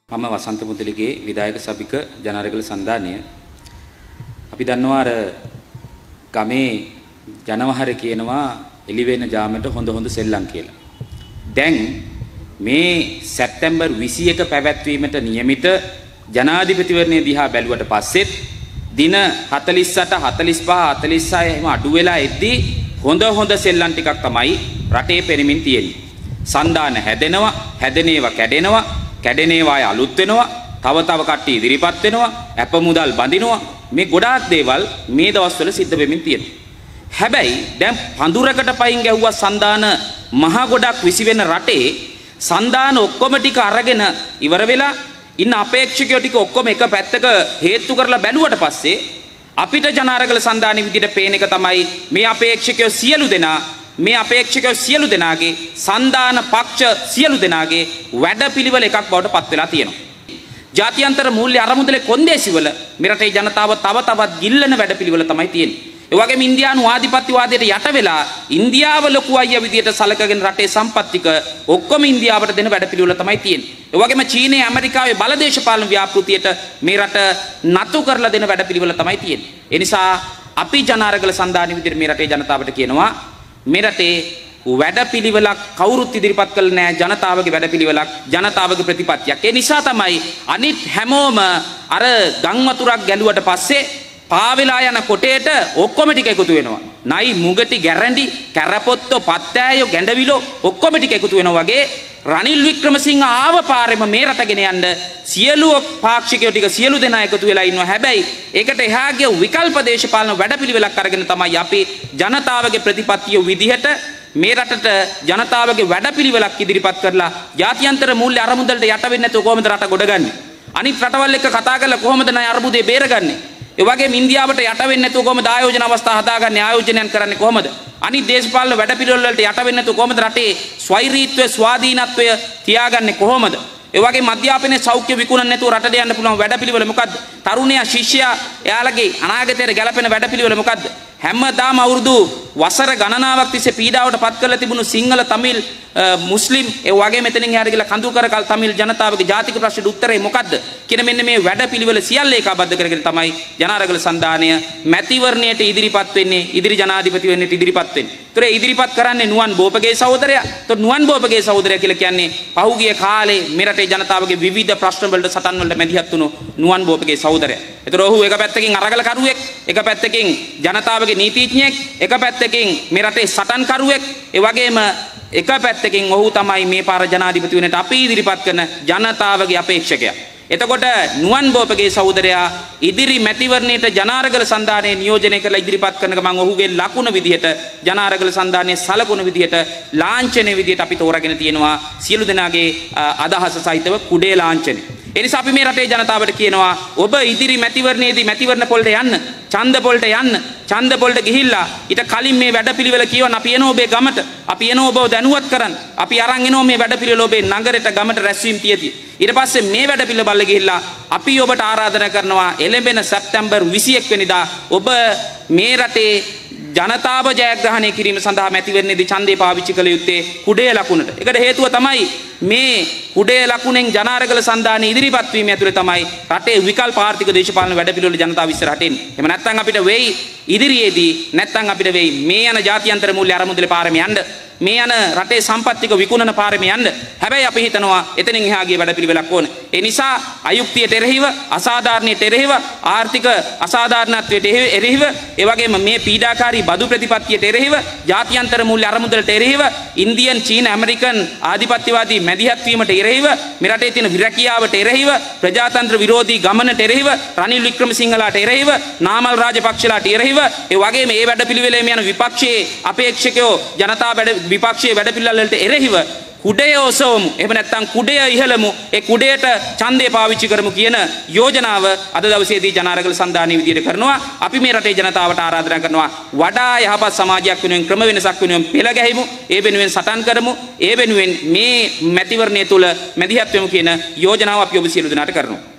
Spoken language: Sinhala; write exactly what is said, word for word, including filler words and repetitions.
මම වසන්ත මුදලිගේ විධායක සභික ජනාරගල සන්ධානය අපි දන්නවා අර ගමේ ජනවහර කියනවා එළි වෙන ජාමයට හොඳ හොඳ සෙල්ලම් කියලා. දැන් මේ සැප්තැම්බර් විසි එක පැවැත්වීමට නියමිත ජනාධිපතිවරණය දිහා බැලුවට පස්සෙත් දින හතළිස් අට හතළිස් පහ හතළිස් හය එහෙම අඩු වෙලා එද්දී හොඳ හොඳ සෙල්ලම් ටිකක් තමයි රටේ පෙරමින් තියෙන්නේ. සන්ධාන හැදෙනවා, හැදෙන ඒවා කැඩෙනවා, කැඩෙන ඒවා අලුත් වෙනවා, තව තව කට්ටිය ඉදිරිපත් වෙනවා, අප මුදල් බඳිනවා. මේ ගොඩාක් දේවල් මේ දවස්වල සිද්ධ වෙමින් තියෙනවා. හැබැයි දැන් පඳුරකට පයින් ගැව්වා සන්ධාන මහ ගොඩක් විසි වෙන රටේ සන්ධාන ඔක්කොම ටික අරගෙන ඉවර වෙලා ඉන්න අපේක්ෂකයෝ ටික ඔක්කොම එක පැත්තක හේතු කරලා බැලුවට පස්සේ අපිට ජනාරගල සන්ධානයේ විදිහට පේන එක තමයි මේ අපේක්ෂකයෝ සියලු දෙනා මේ අපේක්ෂකයෝ සියලු දෙනාගේ සන්ධාන පක්ෂ සියලු දෙනාගේ වැඩපිළිවෙල එකක් බවට පත් වෙලා තියෙනවා. ජාත්‍යන්තර මූල්‍ය අරමුදලේ කොන්දේසිවල මේ රටේ ජනතාව තව තවත් ගිල්ලන වැඩපිළිවෙල තමයි තියෙන්නේ. ඒ වගේම ඉන්දියානු ආධිපත්‍යවාදයට යට වෙලා ඉන්දියාව ලොකු අයියා විදියට සලකගෙන රටේ සම්පත් ටික ඔක්කොම ඉන්දියාවට දෙන වැඩපිළිවෙල තමයි තියෙන්නේ. ඒ වගේම චීනයේ ඇමරිකාවේ බලදේශපාලන ව්‍යාපෘතියට මේ රට නතු කරලා දෙන වැඩපිළිවෙල තමයි තියෙන්නේ. ඒ නිසා අපි ජනාරගල සන්ධානයේ විදියට මේ රටේ ජනතාවට කියනවා මේ රටේ වැඩපිළිවෙලක් කවුරුත් ඉදිරිපත් කළ නැහැ, ජනතාවගේ වැඩපිළිවෙලක්, ජනතාවගේ ප්‍රතිපත්තියක්. ඒ නිසා තමයි අනිත් හැමෝම අර ගම් වතුරක් ගැලුවට පස්සේ පාවෙලා යන කොටේට ඔක්කොම ටික එකතු වෙනවා. නයි මුගටි ගැරන්ඩි කැරපොත්තෝ පත්තෑයෝ ගැඬවිලෝ ඔක්කොම ටික එකතු වෙනවා වගේ රනිල් වික්‍රමසිංහ ආව පාරෙම මේ රට ගෙන යන්න සියලු පාක්ෂිකයෝ ටික සියලු දෙනා එකතු වෙලා ඉන්නවා. හැබැයි ඒකට එහා ගිය විකල්ප දේශපාලන වැඩපිළිවෙලක් අරගෙන තමයි අපි ජනතාවගේ ප්‍රතිපත්තිය විදිහට මේ රටට ජනතාවගේ වැඩපිළිවෙලක් ඉදිරිපත් කරලා ජාත්‍යන්තර මූල්‍ය අරමුදලට යට වෙන්නේ නැතුව කොහොමද රට ගොඩගන්නේ? අනිත් රටවල් එක්ක කතා කරලා කොහොමද ණය අර්බුදේ බේරගන්නේ? ඒ වගේම ඉන්දියාවට යට වෙන්නේ නැතුව කොහොමද ආයෝජන අවස්ථා හදාගන්නේ? ආයෝජනයන් කරන්නේ කොහොමද? අනිත් දේශපාලන වැඩපිළිවෙල වලට යට වෙන්නේ නැතුව කොහොමද රටේ ස්වෛරීත්වය ස්වාධීනත්වය තියාගන්නේ කොහොමද? ඒ වගේ අධ්‍යාපනයේ සෞඛ්‍ය විකුණන්න නැතුව රටට යන්න පුළුවන් වැඩපිළිවෙල මොකද්ද? තරුණයා ශිෂ්‍යයා එයාලගේ අනාගතයට ගැලපෙන වැඩපිළිවෙල මොකද්ද? හැමදාම අවුරුදු වසර ගණනාවක් තිස්සේ පීඩාවට පත් කරලා තිබුණු සිංහල තමිල් මුස්ලිම් ඒ වගේ මෙතනින් එහාට ගිහලා කඳු කරකල් තමිල් ජනතාවගේ ජාතික ප්‍රශ්නෙට උත්තරේ මොකද්ද කියන මෙන්න මේ වැඩපිළිවෙල සියල්ල ඒකාබද්ධ කරගෙන තමයි ජනාරගල සන්ධානය මැතිවරණයට ඉදිරිපත් වෙන්නේ, ඉදිරි ජනාධිපති වෙන්නට ඉදිරිපත් වෙන්නේ. ඒතර ඉදිරිපත් කරන්නේ නුවන් බෝපගේ සහෝදරයා. ඒතර නුවන් බෝපගේ සහෝදරයා කියලා කියන්නේ පහුගිය කාලේ මේ රටේ ජනතාවගේ විවිධ ප්‍රශ්න වලට සටන් වලට මැදිහත් වුණු නුවන් බෝපගේ සහෝදරයා. ඒතර ඔහු එක පැත්තකින් අරගල කරුවෙක්, එක පැත්තකින් ජනතාවගේ නීතිඥයෙක්, එක පැත්තකින් මේ රටේ සටන් කරුවෙක්, ඒ වගේම එක පැත්තකින් ඔහු තමයි මේ පාර ජනාධිපති වෙනට අපි ඉදිරිපත් කරන ජනතාවගේ අපේක්ෂකයා. එතකොට නුවන් බෝපගේ සහෝදරයා ඉදිරි මැතිවරණයට ජනාරගල සන්ධානයේ නියෝජනය කරලා ඉදිරිපත් කරන ගමන් ඔහුගේ ලකුණ විදිහට ජනාරගල සන්ධානයේ සලකුණ විදිහට ලාංඡනයේ විදිහට අපි තෝරාගෙන තියෙනවා සියලු දෙනාගේ අදහස සහිතව කුඩේ ලාංඡනය. ඒ නිසා අපි මේ රටේ ජනතාවට කියනවා ඔබ ඉදිරි මැතිවරණයේදී මැතිවරණ පොළට යන්න, ඡන්ද පොළට යන්න, ඡන්ද පොළට ගිහිල්ලා ඊට කලින් මේ වැඩපිළිවෙල කියවන අපි එනවා ඔබේ ගමට, අපි එනවා ඔබව දැනුවත් කරන්න, අපි අරන් එනවා මේ වැඩපිළිවෙල ඔබේ නගරයට ගමට රැස්වීම තියදී. ඊට පස්සේ මේ වැඩපිළිවෙල බල්ල ගිහිල්ලා අපි ඔබට ආරාධනා කරනවා එළඹෙන සැප්තැම්බර් විසි එක් වෙනිදා ඔබ මේ රටේ ජනතාව ජයග්‍රහණය කිරීම සඳහා මැතිවරණයේදී ඡන්දය පාවිච්චි කළ යුත්තේ කුඩේ ලකුණට. ඒකට හේතුව තමයි මේ කුඩේ ලකුණෙන් ජනාරගල සන්ධානයේ ඉදිරිපත් වීම ඇතුලේ තමයි රටේ විකල්ප ආර්ථික දේශපාලන වැඩපිළිවෙල ජනතාව ඉස්සරහට එන්නේ. එහෙම නැත්නම් අපිට වෙයි ඉදිරියේදී නැත්නම් අපිට වෙයි මේ යන ජාත්‍යන්තර මූල්‍ය අරමුදලේ පාරෙම යන්න, මේ යන රටේ සම්පත් ටික විකුණන පාරෙම යන්න. හැබැයි අපි හිතනවා එතනින් එහා ගිය වැඩපිළිවෙලක් ඕන. ඒ නිසා අයුක්තියට එරෙහිව, අසාධාරණයට එරෙහිව, ආර්ථික අසාධාරණත්වයට එරෙහිව, ඒ වගේම මේ පීඩාකාරී බදු ප්‍රතිපත්තියට එරෙහිව, ජාත්‍යන්තර මූල්‍ය අරමුදලට එරෙහිව, ඉන්දියන්, චීන, ඇමරිකන් ආධිපත්‍යවාදී මැදිහත් වීමට එරෙහිව, මේ රටේ තියෙන විරකියාවට එරෙහිව, ප්‍රජාතන්ත්‍ර විරෝධී ගමනට එරෙහිව, රනිල් වික්‍රමසිංහලාට එරෙහිව, නාමල් රාජපක්ෂලාට එරෙහිව, ඒ වගේම මේ වැඩපිළිවෙලේ යන විපක්ෂයේ අපේක්ෂකයෝ ජනතා වැඩ විපක්ෂයේ වැඩපිළිවෙල වලට එරෙහිව කුඩය ඔසවමු, එහෙම නැත්නම් කුඩය ඉහළමු, ඒ කුඩයට ඡන්දය පාවිච්චි කරමු කියන යෝජනාව අද දවසේදී ජනාරගල සන්ධානයේ විදියට කරනවා. අපි මේ රටේ ජනතාවට ආරාධනා කරනවා වඩා යහපත් සමාජයක් වෙනුවෙන් ක්‍රම වෙනසක් වෙනුවෙන් පෙළ ගැහිමු, ඒ වෙනුවෙන් සටන් කරමු, ඒ වෙනුවෙන් මේ මැතිවරණය තුල මැදිහත් වෙමු කියන යෝජනාව අපි ඔබ සියලු දෙනාට කරනවා.